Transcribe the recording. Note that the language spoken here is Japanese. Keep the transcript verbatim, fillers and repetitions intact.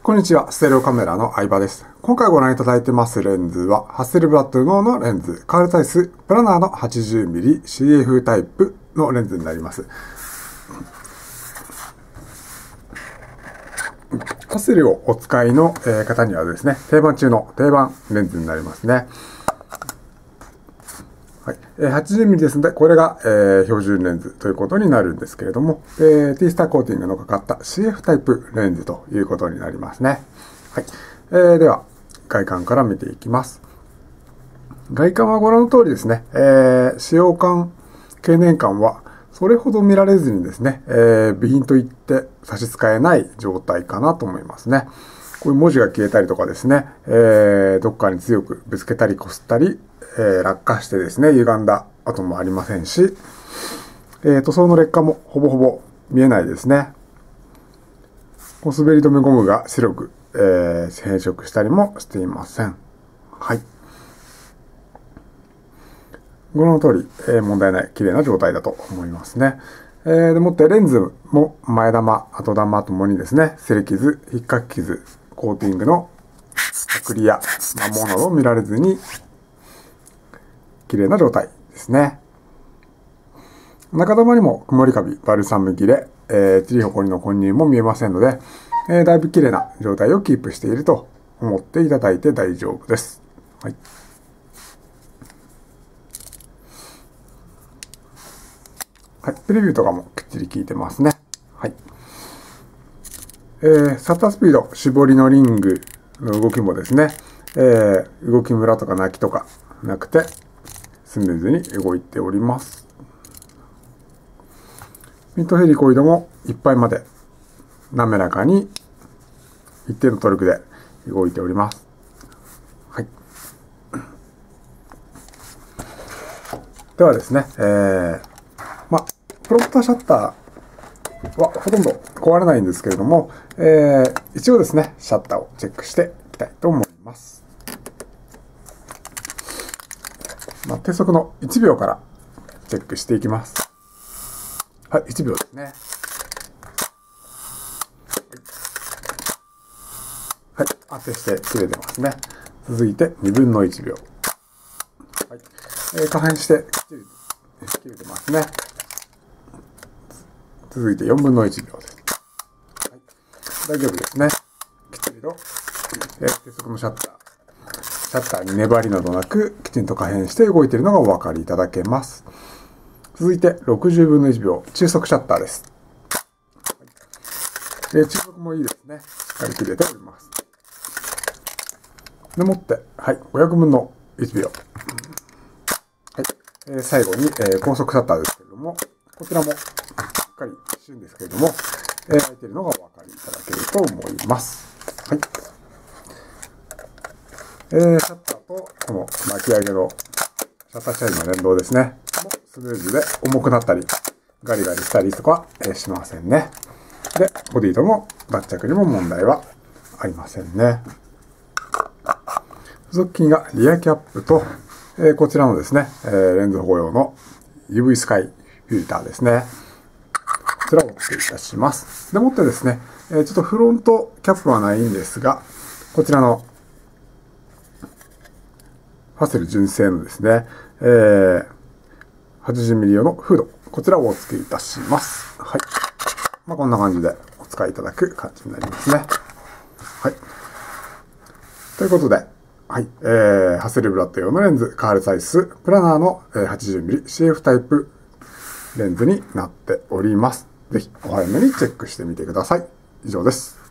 こんにちは、ステレオカメラの相葉です。今回ご覧いただいてますレンズは、ハッセルブラッドノーのレンズ、カール・ザイスプラナーの はちじゅうミリシーエフ タイプのレンズになります。ハッセルをお使いの方にはですね、定番中の定番レンズになりますね。はい、はちじゅうミリ ですので、これが、えー、標準レンズということになるんですけれども、えー、T スターコーティングのかかった シーエフ タイプレンズということになりますね。はい、えー、では、外観から見ていきます。外観はご覧の通りですね、えー、使用感、経年感はそれほど見られずにですね、えー、備品といって差し支えない状態かなと思いますね。こういう文字が消えたりとかですね、えー、どっかに強くぶつけたりこすったり、えー、落下してですね、歪んだ跡もありませんし、えー、塗装の劣化もほぼほぼ見えないですね。滑り止めゴムが白く、えー、変色したりもしていません。はい。ご覧の通り、えー、問題ない綺麗な状態だと思いますね。えー、でもってレンズも前玉、後玉ともにですね、擦り傷、引っかき傷、コーティングのクリアなものなど見られずに、綺麗な状態ですね。中玉にも曇りカビ、バルサム切れ、えー、チリホコリの混入も見えませんので、えー、だいぶ綺麗な状態をキープしていると思っていただいて大丈夫です。はい。はい、プレビューとかもきっちり効いてますね。はい。えー、シャッタースピード、絞りのリングの動きもですね、えー、動きムラとか泣きとかなくて、スムーズに動いております。ミッドヘリコイドもいっぱいまで滑らかに一定のトルクで動いております。はい。ではですね、えー、まあ、プロンプターシャッターはほとんど壊れないんですけれども、えー、一応ですね、シャッターをチェックしていきたいと思います。まあ、低速のいちびょうからチェックしていきます。はい、いちびょうですね。はい、安定して切れてますね。続いてにぶんのいちびょう。はい、えー、可変してきっちり切れてますね。続いてよんぶんのいちびょうです。はい、大丈夫ですね。きっちりと、えー、低速のシャッター。シャッターに粘りなどなくきちんと可変して動いているのがお分かりいただけます。続いてろくじゅうぶんのいちびょう、中速シャッターです。はい、中速もいいですね。しっかり切れております。でもって、はい、ごひゃくぶんのいちびょう。はい、えー、最後に、えー、高速シャッターですけれども、こちらもしっかり一瞬ですけれども、えー、開いているのがお分かりいただけると思います。はい。えー、シャッターとこの巻き上げのシャッターチャイムの連動ですね。もスムーズで重くなったり、ガリガリしたりとか、えー、しませんね。で、ボディとの脱着にも問題はありませんね。付属機がリアキャップと、えー、こちらのですね、えー、レンズ保護用の ユーブイ スカイフィルターですね。こちらをお付けいたします。でもってですね、えー、ちょっとフロントキャップはないんですが、こちらのハッセル純正のですね、えー、はちじゅうミリ 用のフード、こちらをお付けいたします。はい。まあ、こんな感じでお使いいただく感じになりますね。はい。ということで、はい。えー、ハッセルブラッド用のレンズ、カール・ザイスプラナーの はちじゅうミリシーエフ タイプレンズになっております。ぜひお早めにチェックしてみてください。以上です。